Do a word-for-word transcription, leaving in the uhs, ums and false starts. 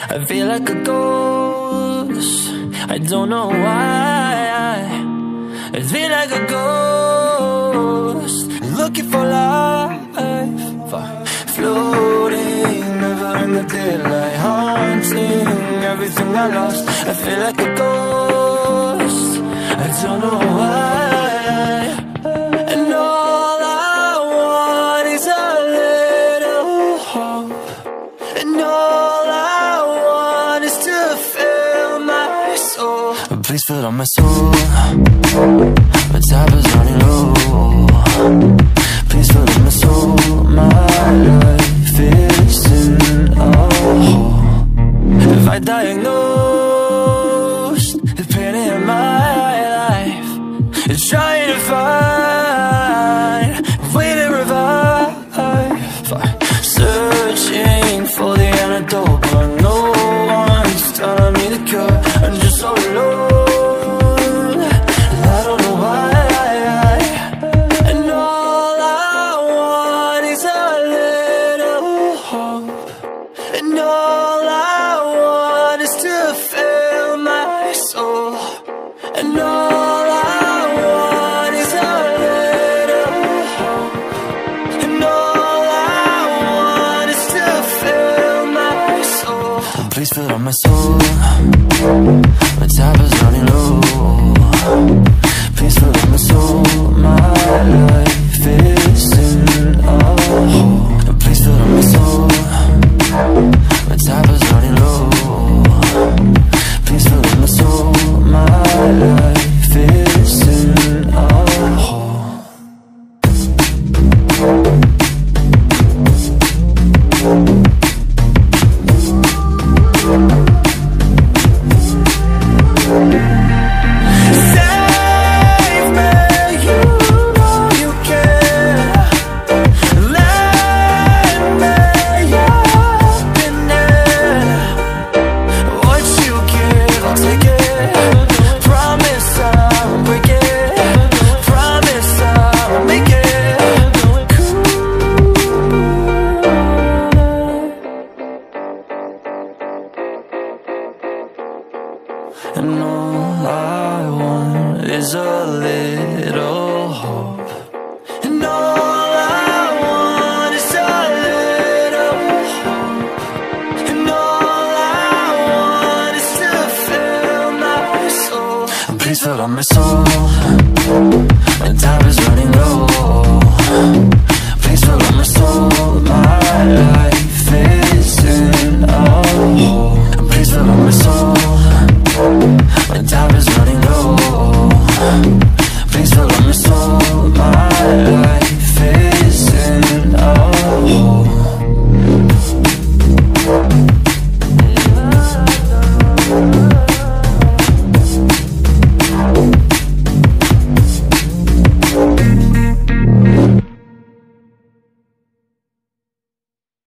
I feel like a ghost, I don't know why. I feel like a ghost, looking for life. Floating, never in the daylight, haunting everything I lost. I feel like a ghost, I don't know why. And all I want is a little hope. And all I want is to fill my soul. Please fill up my soul, my tap is running low. Please fill up my soul, my life is in a hole. If I diagnosed the pain in my life, it's trying to find a way to revive. Searching for the antidote, but no one's telling me the cure. I'm just so alone, and I don't know why. And all I want is a little hope. And all I want is to fill my soul. And all I want is a little hope. And all I want is to fill my soul. Please fill up my soul, my tap is running low. Please fill up my soul, my life is in a hole. Please fill up my soul, my tap is running low. Please fill up my soul, my life is in a hole. And all I want is a little hope. And all I want is a little hope. And all I want is to fill my soul. And please fill up my soul, my time is running low.